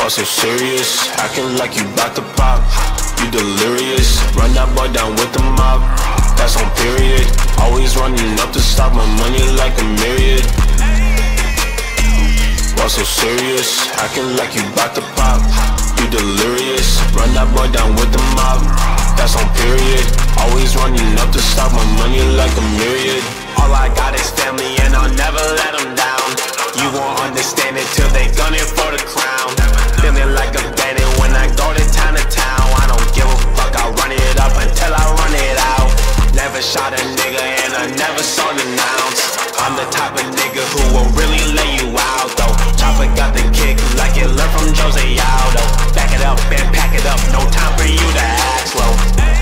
All so serious, acting like you bout to pop. You delirious, run that boy down with the mob. That's on period, always running up to stop my money like a myriad. All so serious, acting like you bout to pop. You delirious, run that boy down with the mob. That's on period, always running up to stop my money like a myriad. All I got is family and I'll never let them down. You won't understand it till they gun it for the crown. Feeling like a bandit when I go to town. I don't give a fuck, I'll run it up until I run it out. Never shot a nigga and I never saw an ounce. I'm the type of nigga who will really lay you out though. Chopper got the kick like it learned from Jose Aldo. Back it up and pack it up, no time for you to act slow.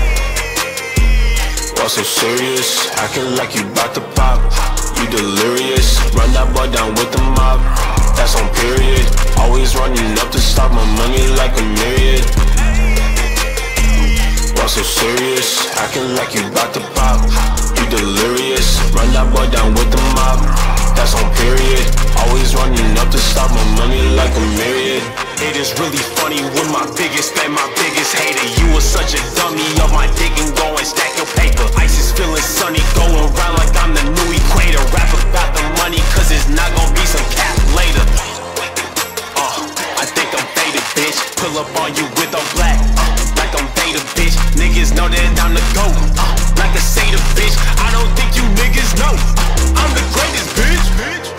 All so serious, acting like you bout to pop. You delirious, run that boy down with the mob. That's on period, always running up to stop my money like a myriad. All so serious, acting like you bout to pop. You delirious, run that boy down with the mob. That's on period, always running up to stop my money like a myriad. It is really funny when my biggest fan, my biggest hater. You was such a dummy of my dick and go and stack your paper. Ice is feeling sunny, going around like I'm the new equator. Rap about the money cause it's not gonna be some cap later. I think I'm faded, bitch. Pull up on you with a black, like I'm faded, bitch. Niggas know that I'm the GOAT, like a Seder, bitch. I don't think you niggas know I'm the greatest, bitch.